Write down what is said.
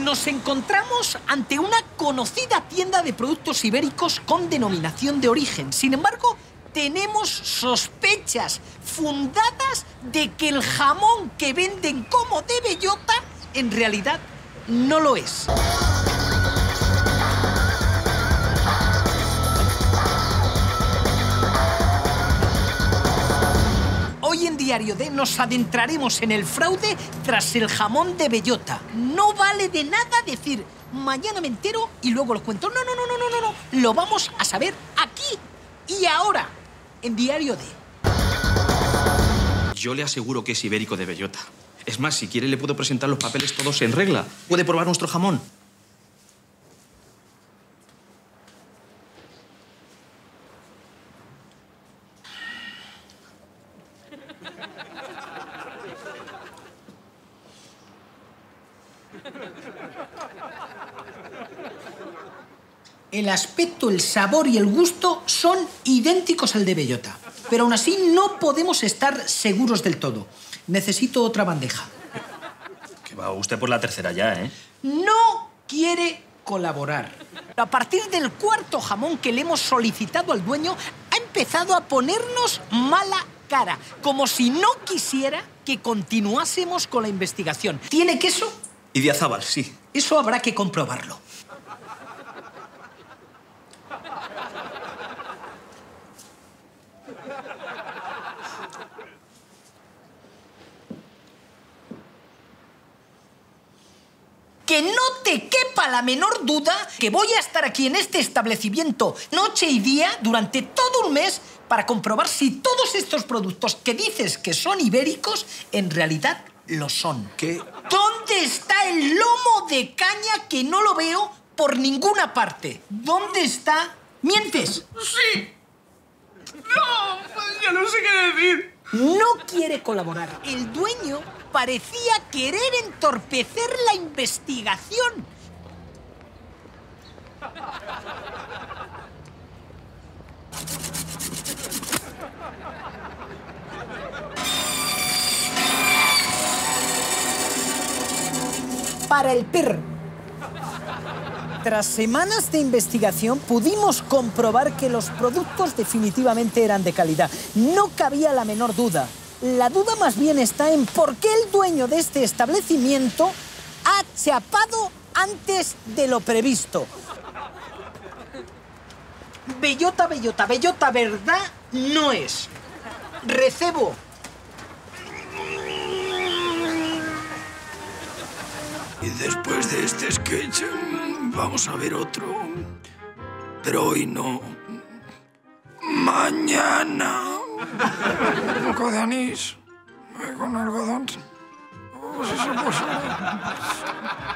Nos encontramos ante una conocida tienda de productos ibéricos con denominación de origen. Sin embargo, tenemos sospechas fundadas de que el jamón que venden como de bellota en realidad no lo es. Hoy en Diario D nos adentraremos en el fraude tras el jamón de bellota. No vale de nada decir mañana me entero y luego lo cuento. No. Lo vamos a saber aquí y ahora en Diario D. Yo le aseguro que es ibérico de bellota. Es más, si quiere le puedo presentar los papeles todos en regla. Puede probar nuestro jamón. El aspecto, el sabor y el gusto son idénticos al de bellota. Pero aún así no podemos estar seguros del todo. Necesito otra bandeja. Que va usted por la tercera ya, ¿eh? No quiere colaborar. A partir del cuarto jamón que le hemos solicitado al dueño, ha empezado a ponernos mala cara, como si no quisiera que continuásemos con la investigación. ¿Tiene queso? Idiazábal, sí. Eso habrá que comprobarlo. Que no te quepa la menor duda que voy a estar aquí en este establecimiento noche y día durante todo un mes para comprobar si todos estos productos que dices que son ibéricos en realidad lo son. ¿Qué? ¿Dónde está el lomo de caña que no lo veo por ninguna parte? ¿Dónde está? ¿Mientes? ¡Sí! ¡No! Ya no sé qué decir. No quiere colaborar. El dueño parecía querer entorpecer la investigación. Para el perro. Tras semanas de investigación, pudimos comprobar que los productos definitivamente eran de calidad. No cabía la menor duda. La duda más bien está en por qué el dueño de este establecimiento ha chapado antes de lo previsto. Bellota, ¿verdad? No es. Recebo. Y después de este sketch, vamos a ver otro. Pero hoy no. Mañana. Un poco de anís con algodón. Oh, si se puede.